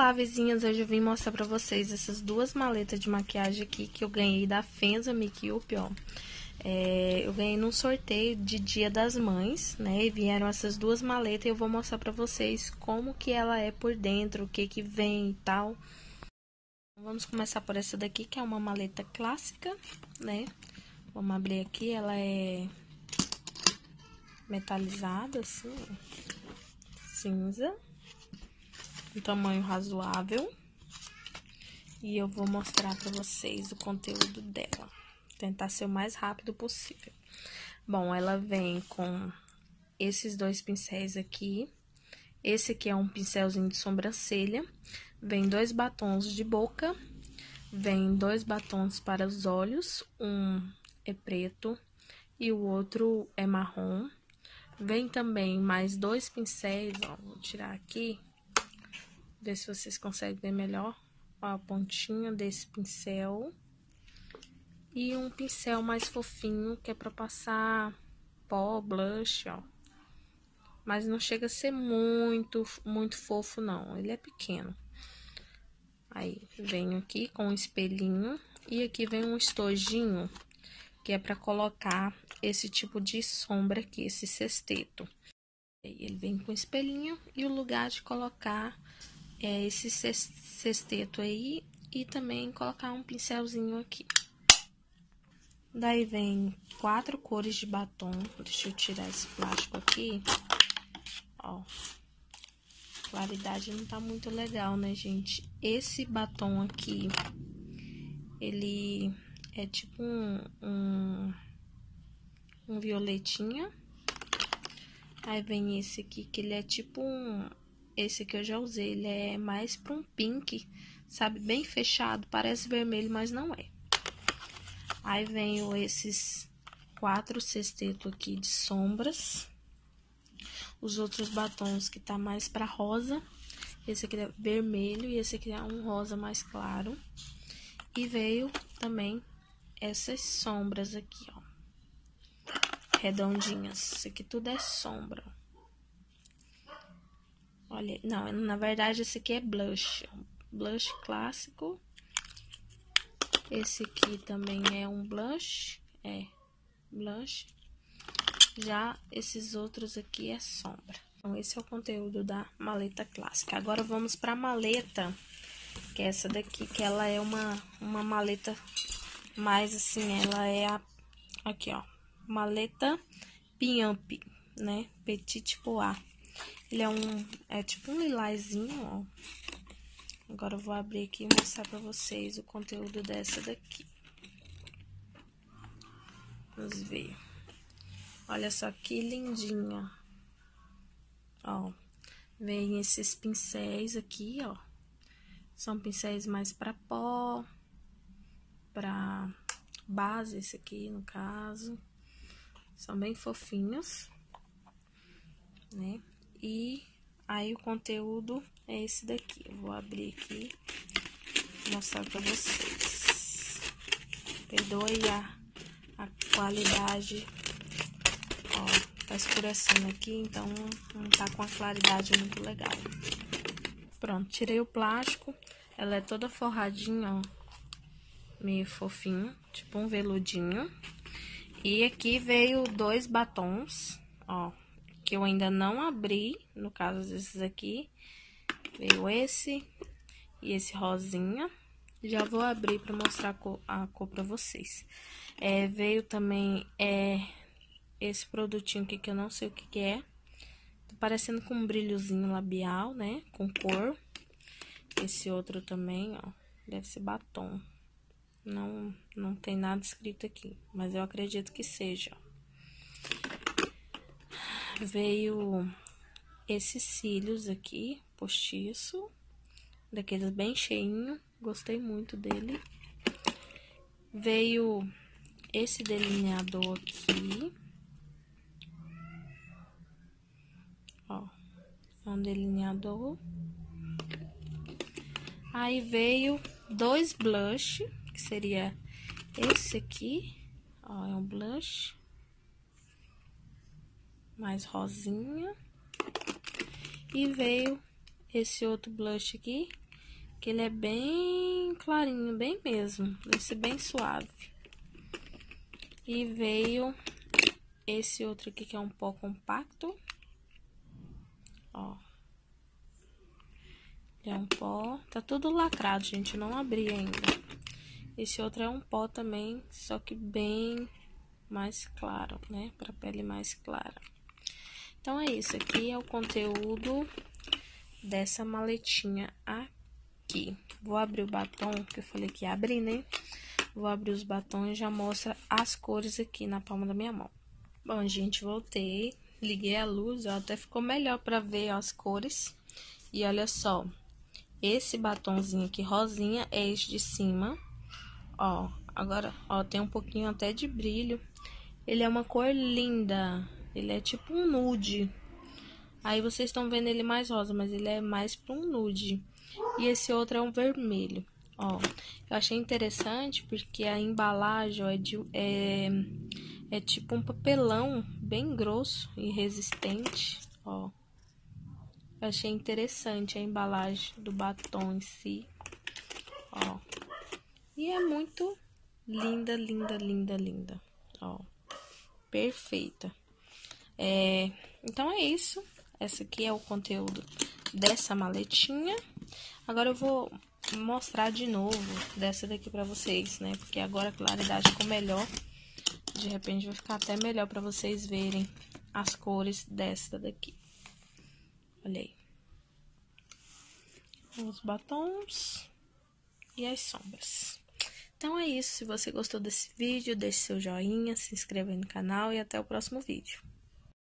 Olá, vizinhas! Hoje eu vim mostrar pra vocês essas duas maletas de maquiagem aqui que eu ganhei da Fenza Makeup, ó. Eu ganhei num sorteio de Dia das Mães, né? E vieram essas duas maletas e eu vou mostrar pra vocês como que ela é por dentro, o que que vem e tal. Vamos começar por essa daqui, que é uma maleta clássica, né? Vamos abrir aqui, ela é metalizada, assim, cinza. Um tamanho razoável. E eu vou mostrar pra vocês o conteúdo dela. Tentar ser o mais rápido possível. Bom, ela vem com esses dois pincéis aqui. Esse aqui é um pincelzinho de sobrancelha. Vem dois batons de boca. Vem dois batons para os olhos. Um é preto e o outro é marrom. Vem também mais dois pincéis, ó. Vou tirar aqui. Ver se vocês conseguem ver melhor. Ó, a pontinha desse pincel. E um pincel mais fofinho, que é pra passar pó, blush, ó. Mas não chega a ser muito fofo, não. Ele é pequeno. Aí, venho aqui com um espelhinho. E aqui vem um estojinho, que é pra colocar esse tipo de sombra aqui, esse sexteto. Ele vem com espelhinho e o lugar de colocar esse sexteto aí. E também colocar um pincelzinho aqui. Daí vem 4 cores de batom. Deixa eu tirar esse plástico aqui. Ó. A claridade não tá muito legal, né, gente? Esse batom aqui, ele é tipo um violetinha. Aí vem esse aqui, que ele é tipo esse que eu já usei, ele é mais pra um pink, sabe? Bem fechado, parece vermelho, mas não é. Aí venho esses 4 sextetos aqui de sombras. Os outros batons que tá mais pra rosa. Esse aqui é vermelho e esse aqui é um rosa mais claro. E veio também essas sombras aqui, ó. Redondinhas. Isso aqui tudo é sombra. Olha, não, na verdade esse aqui é blush. Blush clássico. Esse aqui também é um blush. Blush. Já esses outros aqui é sombra. Então, esse é o conteúdo da maleta clássica. Agora, vamos para a maleta, que é essa daqui, que ela é uma maleta mais assim, ela é aqui, ó, maleta Pimp, né? Petit Pois. Ele é tipo um lilazinho, ó. Agora, eu vou abrir aqui e mostrar para vocês o conteúdo dessa daqui. Vamos ver. Olha só que lindinha. Ó, vem esses pincéis aqui, ó. São pincéis mais pra pó, pra base, esse aqui, no caso. São bem fofinhos, né? E aí, o conteúdo é esse daqui. Eu vou abrir aqui e mostrar pra vocês. Perdoe a qualidade. Ó, tá escurecendo aqui, então não tá com a claridade muito legal. Pronto, tirei o plástico. Ela é toda forradinha, ó. Meio fofinho, tipo um veludinho. E aqui veio 2 batons, ó. Que eu ainda não abri, no caso desses aqui. Veio esse e esse rosinha. Já vou abrir pra mostrar a cor pra vocês. Veio também esse produtinho aqui que eu não sei o que é. Tá parecendo com um brilhozinho labial, né? Com cor. Esse outro também, ó. Deve ser batom. Não tem nada escrito aqui, mas eu acredito que seja. Veio esses cílios aqui, postiço. Daqueles bem cheinho. Gostei muito dele. Veio esse delineador aqui. Ó, é um delineador. Aí veio 2 blush, que seria esse aqui. Ó, é um blush. Mais rosinha. E veio esse outro blush aqui, que ele é bem clarinho, bem mesmo, esse bem suave. E veio esse outro aqui que é um pó compacto, ó. É um pó, tá tudo lacrado, gente, não abri ainda. Esse outro é um pó também, só que bem mais claro, né, pra pele mais clara. Então, é isso, aqui é o conteúdo dessa maletinha aqui. Vou abrir o batom, que eu falei que ia abrir, né? Vou abrir os batons e já mostra as cores aqui na palma da minha mão. Bom, gente, voltei, liguei a luz, ó, até ficou melhor pra ver, ó, as cores. E olha só, esse batonzinho aqui rosinha é esse de cima, ó. Agora, ó, tem um pouquinho até de brilho. Ele é uma cor linda, ele é tipo um nude. Aí vocês estão vendo ele mais rosa, mas ele é mais para um nude. E esse outro é um vermelho, ó. Eu achei interessante porque a embalagem, ó, é tipo um papelão bem grosso e resistente, ó. Eu achei interessante a embalagem do batom em si, ó. E é muito linda, linda, linda, linda, ó. Perfeita. Então é isso. Esse aqui é o conteúdo dessa maletinha. Agora eu vou mostrar de novo dessa daqui pra vocês, né? Porque agora a claridade ficou melhor. De repente vai ficar até melhor pra vocês verem as cores dessa daqui. Olha aí. Os batons e as sombras. Então é isso. Se você gostou desse vídeo, deixe seu joinha, se inscreva no canal e até o próximo vídeo.